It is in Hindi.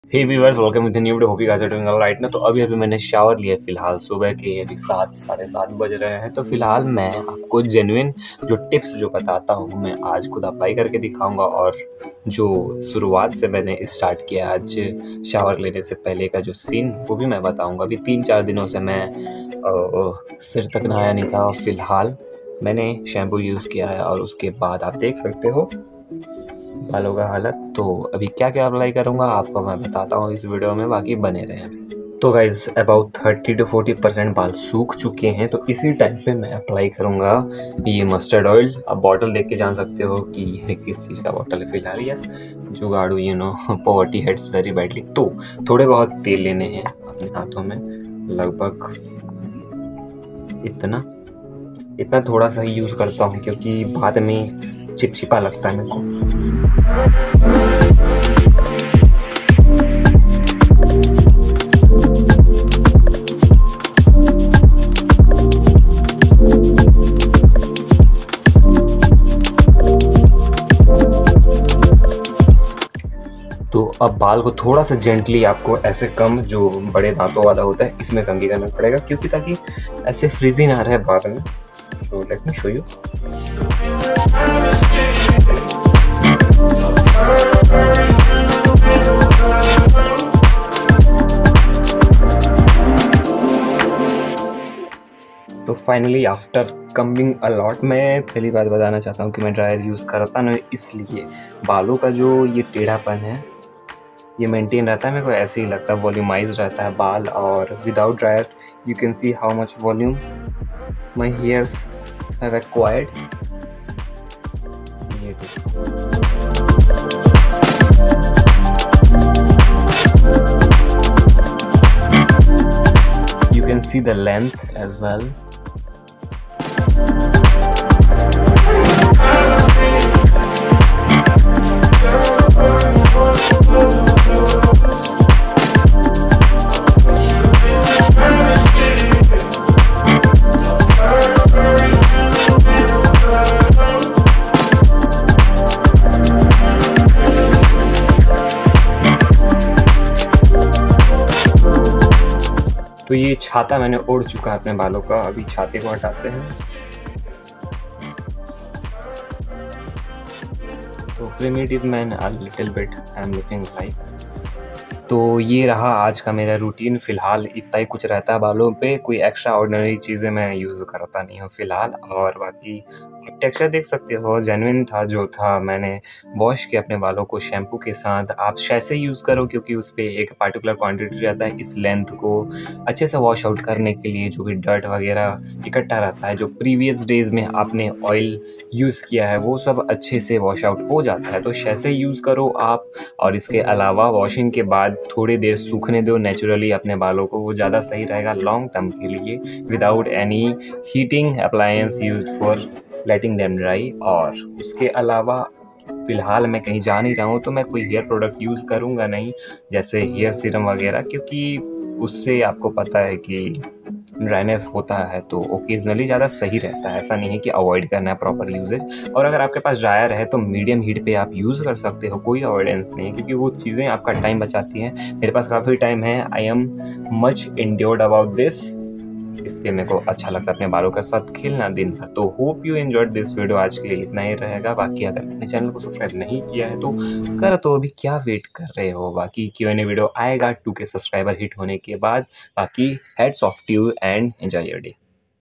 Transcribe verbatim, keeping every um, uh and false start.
Hey viewers, welcome with new video. Hope you guys are doing alright ना। तो अभी अभी मैंने शावर लिया फिलहाल। सुबह के अभी सात साढ़े सात बज रहे हैं। तो फिलहाल मैं आपको जेन्युइन जो टिप्स जो बताता हूँ मैं आज खुद अप्लाई करके दिखाऊंगा, और जो शुरुआत से मैंने स्टार्ट किया आज शावर लेने से पहले का जो सीन वो भी मैं बताऊंगा। अभी तीन चार दिनों से मैं आ, सिर तक नहाया नहीं था, और फिलहाल मैंने शैम्पू यूज़ किया है और उसके बाद आप देख सकते हो बालों का हालत। तो अभी क्या क्या अप्लाई करूँगा आपको मैं बताता हूँ इस वीडियो में, बाकी बने रहें अभी। तो guys about thirty to forty percent बाल सूख चुके हैं, तो इसी टाइम पे मैं अप्लाई करूँगा ये मस्टर्ड ऑयल। आप बॉटल देख के जान सकते हो कि ये किस चीज़ का बॉटल है। फिलहाल यस, जुगाड़ू you know poverty heads very badly. तो थोड़े बहुत तेल लेने हैं अपने हाथों में, लगभग इतना इतना थोड़ा सा ही यूज़ करता हूँ क्योंकि बाद में चिपचिपा लगता है मेरे को। तो अब बाल को थोड़ा सा जेंटली आपको ऐसे कम, जो बड़े दांतों वाला होता है इसमें कंघी करना पड़ेगा, क्योंकि ताकि ऐसे फ्रीजी ना रहे बाद में। तो लेट मी शो यू। तो फाइनली आफ्टर कमिंग अलॉट, मैं पहली बात बताना चाहता हूँ कि मैं ड्रायर यूज़ करता नहीं, इसलिए बालों का जो ये टेढ़ापन है ये मेंटेन रहता है। मेरे को ऐसे ही लगता है, वॉल्यूमाइज रहता है बाल। और without dryer you can see how much volume my hairs have acquired. ये देखो, you can see the length as well. तो ये छाता मैंने ओढ़ चुका है अपने बालों का। अभी छाते को हटाते हैं। तो primitive man a little bit I am looking like. तो ये रहा आज का मेरा रूटीन। फ़िलहाल इतना ही कुछ रहता है बालों पे, कोई एक्स्ट्रा ऑर्डिनरी चीज़ें मैं यूज़ करता नहीं हूँ फ़िलहाल। और बाकी टेक्सचर देख सकते हो, जेन्युइन था जो था। मैंने वॉश किया अपने बालों को शैम्पू के साथ। आप कैसे यूज़ करो, क्योंकि उस पर एक पार्टिकुलर क्वांटिटी रहता है। इस लेंथ को अच्छे से वॉश आउट करने के लिए जो भी डर्ट वगैरह इकट्ठा रहता है, जो प्रीवियस डेज़ में आपने ऑयल यूज़ किया है, वो सब अच्छे से वॉश आउट हो जाता है। तो कैसे यूज़ करो आप। और इसके अलावा वॉशिंग के बाद थोड़ी देर सूखने दो नेचुरली अपने बालों को, वो ज़्यादा सही रहेगा लॉन्ग टर्म के लिए, without any heating appliance used for letting them dry. और उसके अलावा फ़िलहाल मैं कहीं जा नहीं रहा हूँ, तो मैं कोई हेयर प्रोडक्ट यूज़ करूँगा नहीं, जैसे हेयर सीरम वगैरह, क्योंकि उससे आपको पता है कि ड्राइनेस होता है। तो ओकेजनली ज़्यादा सही रहता है, ऐसा नहीं है कि अवॉइड करना है प्रॉपर यूजेज। और अगर आपके पास ड्रायर है तो मीडियम हीट पे आप यूज़ कर सकते हो, कोई अवॉइडेंस नहीं है, क्योंकि वो चीज़ें आपका टाइम बचाती हैं। मेरे पास काफ़ी टाइम है, I am much endured about this, इसलिए मेरे को अच्छा लगता है अपने बालों के साथ खेलना दिन भर। तो hope you enjoyed this video. आज के लिए इतना ही रहेगा। बाकी अगर अपने चैनल को सब्सक्राइब नहीं किया है तो कर, तो अभी क्या वेट कर रहे हो। बाकी क्यू एन ए वीडियो आएगा टू के सब्सक्राइबर हिट होने के बाद। बाकी heads off to you and enjoy your day.